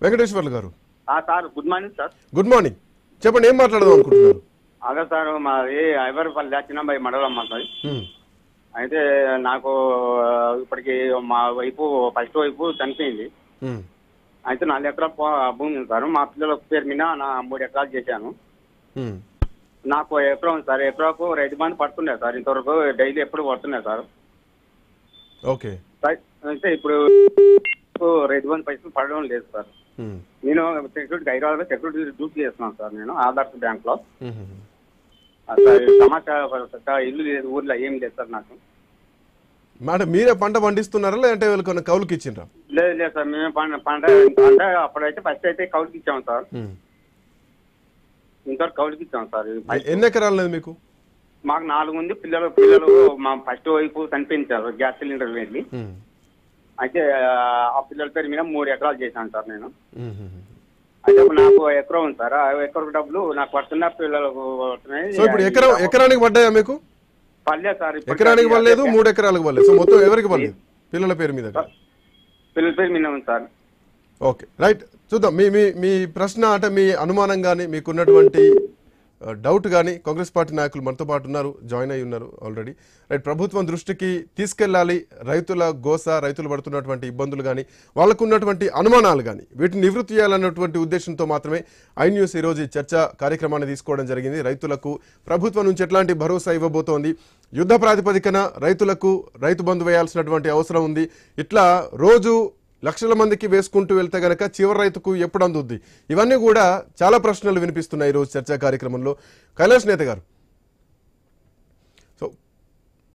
Venkateswarlu garu. Sir good morning sir. Good morning, చెప్పండి ఏం మాట్లాడదాం అనుకుంటున్నారు? అదే సార్ మాది ఐవరపల్లి చిన్నబాయి మండలం మాది. అయితే నాకు ఇప్పటికి మా వైపు ఫస్ట్ వైపు చనిపోయింది. అయితే 4 ఎకరాల భూమి ఉంది సార్. మా పిల్లల పేరు మీద నా 3 ఎకరాలు చేశాను. నాకు ఎకరం ఉంది సార్. ఎకరాకు రైతు బంధు పడుతున్నాయి సార్. ఇంతవరకు డైలీ ఎప్పుడు పడుతున్నాయి సార్. ఓకే. అయితే ఇప్పుడు రైతు బంధు పైసలు పడడం లేదు సార్. నేను సెక్యూరిటీ హైదరాబాద్ లో సెక్యూరిటీ డ్యూటీ చేస్తున్నాను సార్. నేను ఆదర్శ్ బ్యాంక్ లో. సమాచార ఇల్లు లేదు, ఊర్లో ఏం లేదు సార్ నాకు. మేడం మీరే పంట పండిస్తున్నారా లేదంటే వీళ్ళకి కౌలుకి ఇచ్చిండ్రా? లేదు లేదు సార్, మేమే పంట అంటే అప్పుడైతే ఫస్ట్ అయితే కౌలుకి ఇచ్చాము సార్. ఇంతవరకు కౌలుకి ఇచ్చాము సార్. ఎన్ని ఎకరాలు లేదు మీకు? మాకు 4 ఉంది. పిల్లలు మా ఫస్ట్ వైపు చనిపోయించారు గ్యాస్ సిలిండర్ వెళ్ళి. అయితే ఆ పిల్లల పేరు మీద 3 ఎకరాలు చేశాను సార్ నేను. అయితే నాకు ఎకరం ఉంది సార్. ఆ ఎకరం డబ్బులు నాకు పడుతున్నా, పిల్లలకు పడుతున్నాయి. సో ఇప్పుడు ఎకరానికి పడ్డాయా మీకు? పర్లేదు సార్. ఎకరానికి పడలేదు, 3 ఎకరాలకు పడలేదు. సో మొత్తం ఎవరికి పడలేదు? పిల్లల పేరు మీద. పిల్లల పేరు మీద ఉంది సార్. ఓకే రైట్, చూద్దాం. మీ ప్రశ్న అంటే మీ అనుమానం కానీ మీకున్నటువంటి డౌట్ కానీ కాంగ్రెస్ పార్టీ నాయకులు మనతో పాటు ఉన్నారు, జాయిన్ అయి ఉన్నారు ఆల్రెడీ. రైట్, ప్రభుత్వం దృష్టికి తీసుకెళ్లాలి. రైతుల గోస, రైతులు పడుతున్నటువంటి ఇబ్బందులు కానీ వాళ్ళకు ఉన్నటువంటి అనుమానాలు కానీ వీటిని నివృత్తి చేయాలన్నటువంటి ఉద్దేశంతో మాత్రమే ఐ న్యూస్ ఈరోజు ఈ చర్చా కార్యక్రమాన్ని తీసుకోవడం జరిగింది. రైతులకు ప్రభుత్వం నుంచి ఎట్లాంటి భరోసా ఇవ్వబోతోంది, యుద్ధ ప్రాతిపదికన రైతులకు రైతు బంధు వేయాల్సినటువంటి అవసరం ఉంది, ఇట్లా రోజు లక్షల మందికి వేసుకుంటూ వెళ్తే గనక చివరి రైతుకు ఎప్పుడు అందుద్ది, ఇవన్నీ కూడా చాలా ప్రశ్నలు వినిపిస్తున్నాయి ఈరోజు చర్చా కార్యక్రమంలో. కైలాష్ నేత గారు,